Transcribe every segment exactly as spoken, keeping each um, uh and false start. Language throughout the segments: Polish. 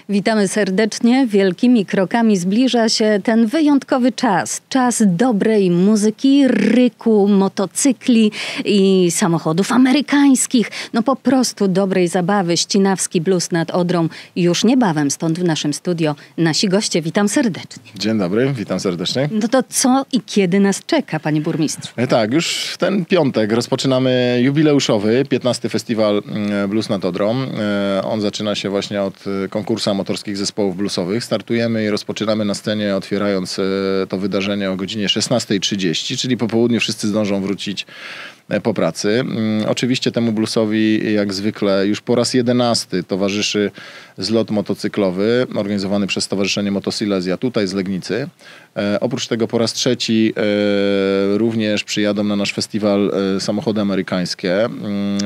Witamy serdecznie. Wielkimi krokami zbliża się ten wyjątkowy czas. Czas dobrej muzyki, ryku, motocykli i samochodów amerykańskich. No po prostu dobrej zabawy. Ścinawski Blues nad Odrą już niebawem. Stąd w naszym studio nasi goście. Witam serdecznie. Dzień dobry, witam serdecznie. No to co i kiedy nas czeka, panie burmistrzu? E, tak, już w ten piątek rozpoczynamy jubileuszowy, piętnasty Festiwal Blues nad Odrą. E, on zaczyna się właśnie od konkursu amatorskich zespołów bluesowych. Startujemy i rozpoczynamy na scenie, otwierając to wydarzenie o godzinie szesnastej trzydzieści, czyli po południu wszyscy zdążą wrócić po pracy. Oczywiście temu bluesowi jak zwykle już po raz jedenasty towarzyszy zlot motocyklowy organizowany przez Stowarzyszenie Motosilesia tutaj z Legnicy. E, oprócz tego po raz trzeci e, również przyjadą na nasz festiwal e, samochody amerykańskie. E,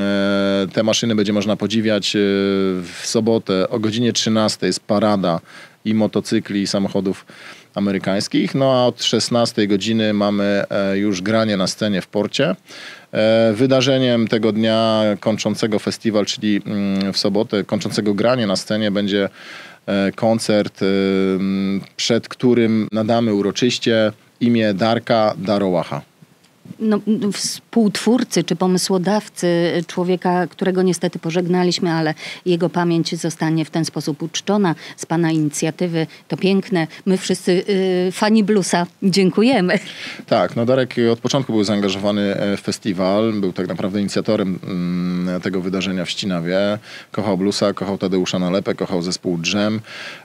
te maszyny będzie można podziwiać e, w sobotę o godzinie trzynastej jest parada i motocykli i samochodów amerykańskich. No a od szesnastej godziny mamy e, już granie na scenie w porcie. E, wydarzeniem tego dnia kończącego festiwal, czyli mm, w sobotę kończącego granie na scenie będzie e, koncert, e, przed którym nadamy uroczyście imię Darka Darołacha. No, współtwórcy czy pomysłodawcy, człowieka, którego niestety pożegnaliśmy, ale jego pamięć zostanie w ten sposób uczczona z pana inicjatywy. To piękne. My wszyscy yy, fani bluesa dziękujemy. Tak, no Darek od początku był zaangażowany w festiwal. Był tak naprawdę inicjatorem mm, tego wydarzenia w Ścinawie. Kochał bluesa, kochał Tadeusza Nalepę, kochał zespół Dżem.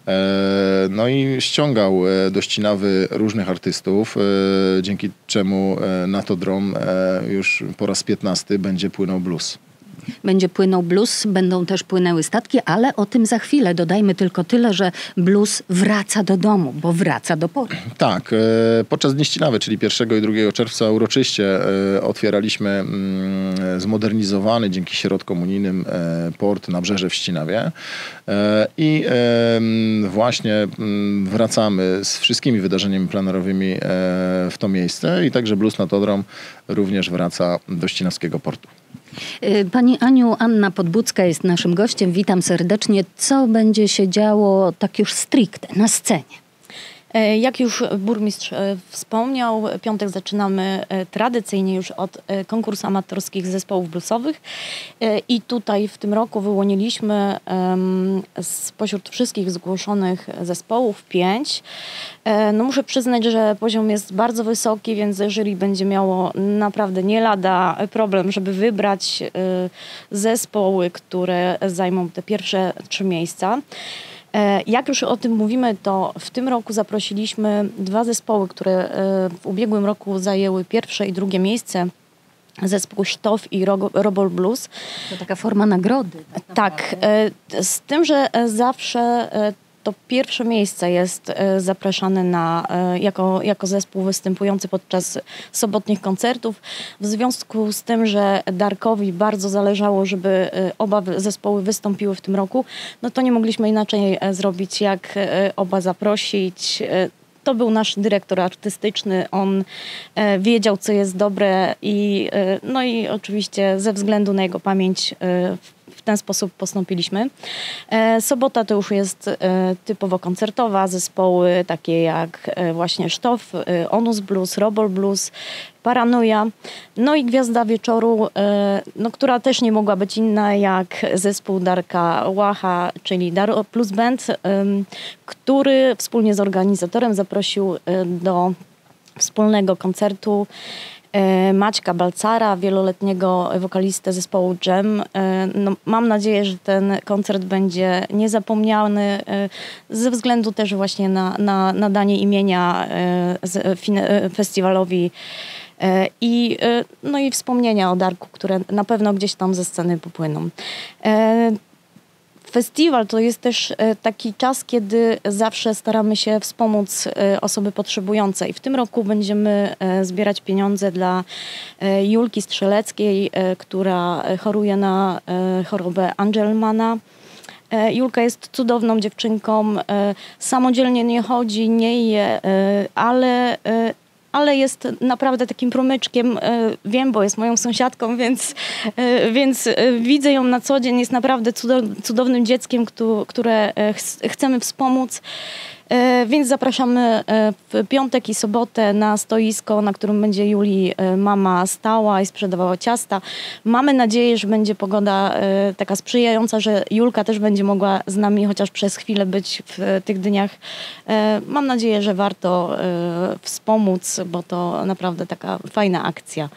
E, no i ściągał do Ścinawy różnych artystów, e, dzięki czemu e, na to Odrą już po raz piętnasty będzie płynął blues. Będzie płynął blues, będą też płynęły statki, ale o tym za chwilę. Dodajmy tylko tyle, że blues wraca do domu, bo wraca do portu. Tak, podczas Dni Ścinawy, czyli pierwszego i drugiego czerwca uroczyście otwieraliśmy zmodernizowany dzięki środkom unijnym port Nabrzeże w Ścinawie i właśnie wracamy z wszystkimi wydarzeniami plenerowymi w to miejsce i także Blues nad Odrą również wraca do Ścinawskiego portu. Pani Aniu, Anna Podbucka jest naszym gościem. Witam serdecznie. Co będzie się działo tak już stricte na scenie? Jak już burmistrz wspomniał, piątek zaczynamy tradycyjnie już od konkursu amatorskich zespołów bluesowych i tutaj w tym roku wyłoniliśmy spośród wszystkich zgłoszonych zespołów pięć. No muszę przyznać, że poziom jest bardzo wysoki, więc jury będzie miało naprawdę nie lada problem, żeby wybrać zespoły, które zajmą te pierwsze trzy miejsca. Jak już o tym mówimy, to w tym roku zaprosiliśmy dwa zespoły, które w ubiegłym roku zajęły pierwsze i drugie miejsce. Zespół Sztof i Robol Blues. To taka forma nagrody. Tak, tak, z tym, że zawsze to pierwsze miejsce jest zapraszane na, jako, jako zespół występujący podczas sobotnich koncertów. W związku z tym, że Darkowi bardzo zależało, żeby oba zespoły wystąpiły w tym roku, no to nie mogliśmy inaczej zrobić, jak oba zaprosić. To był nasz dyrektor artystyczny, on e, wiedział, co jest dobre i, e, no i oczywiście ze względu na jego pamięć e, w ten sposób postąpiliśmy. E, sobota to już jest e, typowo koncertowa, zespoły takie jak e, właśnie Sztof, e, Onus Blues, Robol Blues, Paranoja, no i gwiazda wieczoru, e, no, która też nie mogła być inna jak zespół Darka Łacha, czyli Daro Plus Band, e, który wspólnie z organizatorem zaprosił e, do wspólnego koncertu Maćka Balcara, wieloletniego wokalistę zespołu Dżem. No, mam nadzieję, że ten koncert będzie niezapomniany ze względu też właśnie na, na nadanie imienia festiwalowi i, no i wspomnienia o Darku, które na pewno gdzieś tam ze sceny popłyną. Festiwal to jest też taki czas, kiedy zawsze staramy się wspomóc osoby potrzebujące i w tym roku będziemy zbierać pieniądze dla Julki Strzeleckiej, która choruje na chorobę Angelmana. Julka jest cudowną dziewczynką, samodzielnie nie chodzi, nie je, ale ale jest naprawdę takim promyczkiem. Wiem, bo jest moją sąsiadką, więc, więc widzę ją na co dzień. Jest naprawdę cudownym dzieckiem, które chcemy wspomóc. Więc zapraszamy w piątek i sobotę na stoisko, na którym będzie Julii mama stała i sprzedawała ciasta. Mamy nadzieję, że będzie pogoda taka sprzyjająca, że Julka też będzie mogła z nami chociaż przez chwilę być w tych dniach. Mam nadzieję, że warto wspomóc, bo to naprawdę taka fajna akcja.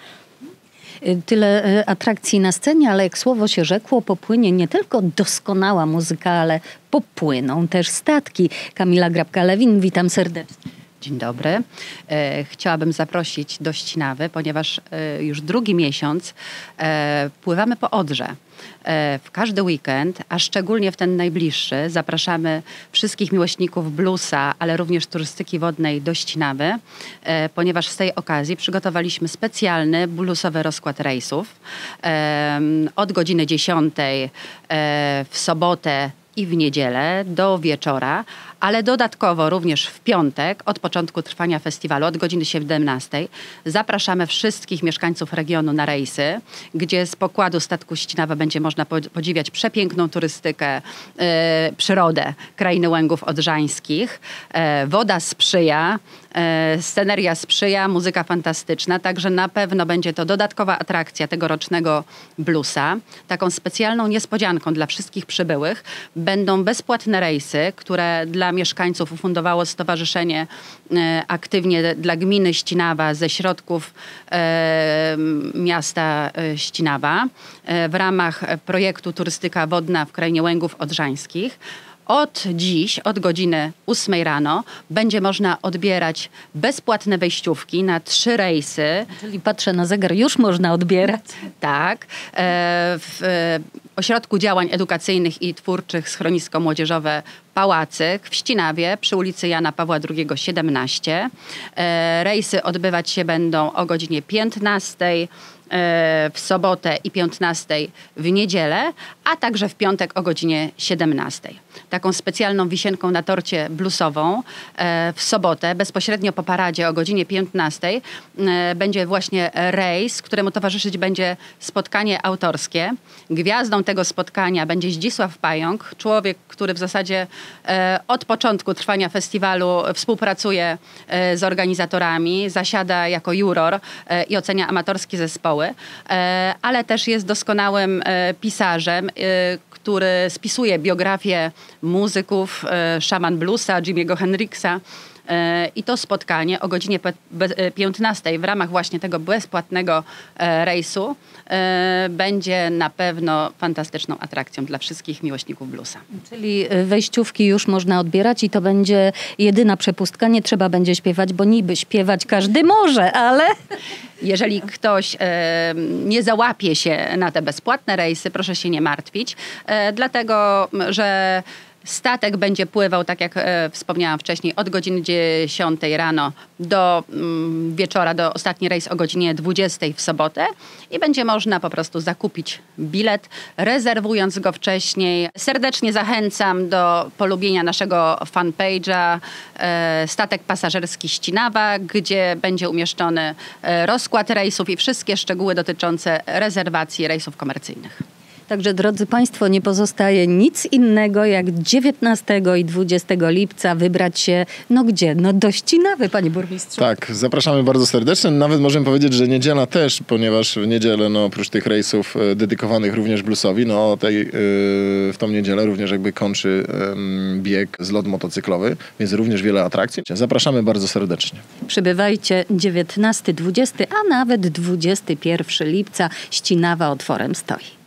Tyle atrakcji na scenie, ale jak słowo się rzekło, popłynie nie tylko doskonała muzyka, ale popłyną też statki. Kamila Grabka-Lewin, witam serdecznie. Dzień dobry. E, chciałabym zaprosić do Ścinawy, ponieważ e, już drugi miesiąc e, pływamy po Odrze. E, w każdy weekend, a szczególnie w ten najbliższy, zapraszamy wszystkich miłośników bluesa, ale również turystyki wodnej do Ścinawy, e, ponieważ z tej okazji przygotowaliśmy specjalny bluesowy rozkład rejsów. E, od godziny dziesiątej e, w sobotę i w niedzielę do wieczora, ale dodatkowo również w piątek od początku trwania festiwalu od godziny siedemnastej zapraszamy wszystkich mieszkańców regionu na rejsy, gdzie z pokładu statku Ścinawa będzie można podziwiać przepiękną turystykę, e, przyrodę krainy Łęgów Odrzańskich. E, woda sprzyja, e, sceneria sprzyja, muzyka fantastyczna, także na pewno będzie to dodatkowa atrakcja tegorocznego bluesa. Taką specjalną niespodzianką dla wszystkich przybyłych będą bezpłatne rejsy, które dla mieszkańców ufundowało Stowarzyszenie e, Aktywnie dla Gminy Ścinawa ze środków e, miasta e, Ścinawa e, w ramach projektu Turystyka Wodna w Krainie Łęgów Odrzańskich. Od dziś, od godziny ósmej rano będzie można odbierać bezpłatne wejściówki na trzy rejsy. Czyli patrzę na zegar, już można odbierać. Tak. W Ośrodku Działań Edukacyjnych i Twórczych Schronisko Młodzieżowe Pałacyk w Ścinawie przy ulicy Jana Pawła drugiego siedemnaście. Rejsy odbywać się będą o godzinie piętnastej w sobotę i piętnastej w niedzielę, a także w piątek o godzinie siedemnastej. Taką specjalną wisienką na torcie bluesową w sobotę, bezpośrednio po paradzie o godzinie piętnastej będzie właśnie rejs, któremu towarzyszyć będzie spotkanie autorskie. Gwiazdą tego spotkania będzie Zdzisław Pająk, człowiek, który w zasadzie od początku trwania festiwalu współpracuje z organizatorami, zasiada jako juror i ocenia amatorskie zespoły, ale też jest doskonałym pisarzem, który spisuje biografię muzyków, szaman bluesa, Jimiego Hendrixa. I to spotkanie o godzinie piętnastej w ramach właśnie tego bezpłatnego rejsu będzie na pewno fantastyczną atrakcją dla wszystkich miłośników bluesa. Czyli wejściówki już można odbierać i to będzie jedyna przepustka. Nie trzeba będzie śpiewać, bo niby śpiewać każdy może, ale... Jeżeli ktoś e, nie załapie się na te bezpłatne rejsy, proszę się nie martwić, e, dlatego że statek będzie pływał, tak jak e, wspomniałam wcześniej, od godziny dziesiątej rano do mm, wieczora, do ostatni rejs o godzinie dwudziestej w sobotę i będzie można po prostu zakupić bilet, rezerwując go wcześniej. Serdecznie zachęcam do polubienia naszego fanpage'a e, Statek Pasażerski Ścinawa, gdzie będzie umieszczony e, rozkład rejsów i wszystkie szczegóły dotyczące rezerwacji rejsów komercyjnych. Także, drodzy Państwo, nie pozostaje nic innego jak dziewiętnastego i dwudziestego lipca wybrać się, no gdzie? No do Ścinawy, panie burmistrzu. Tak, zapraszamy bardzo serdecznie. Nawet możemy powiedzieć, że niedziela też, ponieważ w niedzielę, no oprócz tych rejsów e, dedykowanych również bluesowi, no tej, e, w tą niedzielę również jakby kończy e, bieg zlot motocyklowy, więc również wiele atrakcji. Zapraszamy bardzo serdecznie. Przybywajcie dziewiętnastego, dwudziestego, a nawet dwudziestego pierwszego lipca. Ścinawa otworem stoi.